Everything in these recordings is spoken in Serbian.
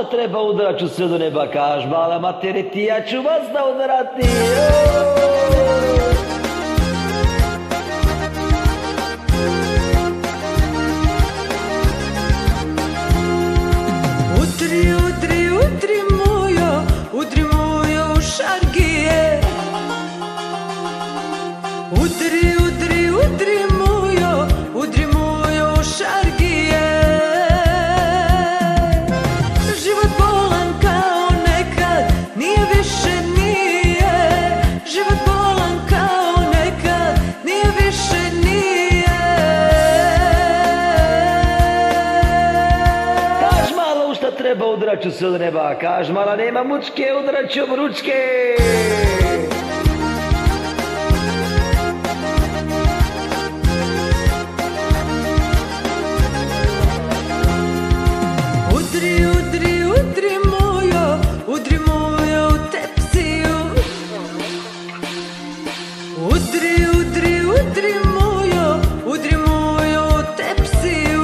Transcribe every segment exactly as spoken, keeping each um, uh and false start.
šta treba udaraću sve do neba, kaž mala matere ti, ja ću vas da udarati. Udri, udri, udri mojo, udri mojo šargije. Udri, udri, udri mojo, udri mojo šargije. Život bolan kao nekad, nije više nije. Život bolan kao nekad, nije više nije. Kaž mala u šta treba udaraću sve do neba, kaž mala nema mučke, udaraću ručke. Udri, udri, udri mojo, udri mojo tepsiju. Udri, udri, udri mojo, udri mojo tepsiju.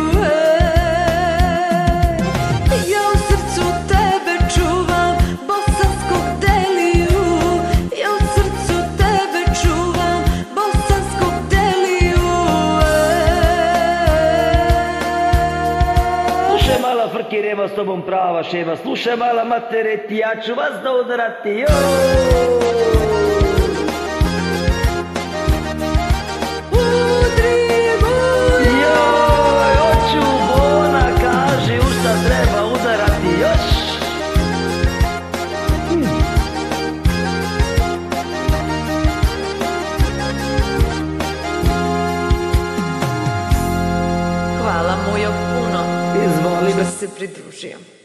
Ja u srcu tebe čuvam bosanskog deliju. Ja u srcu tebe čuvam bosanskog deliju. Slušaj mala frki, nema s tobom prava šema. Slušaj mala matere ti, ja ću vas da udarati. Udri mojo. Joj, hoću bona, kaži u šta treba udarati još. Hvala mojo puno Izvoli. što si se pridružio.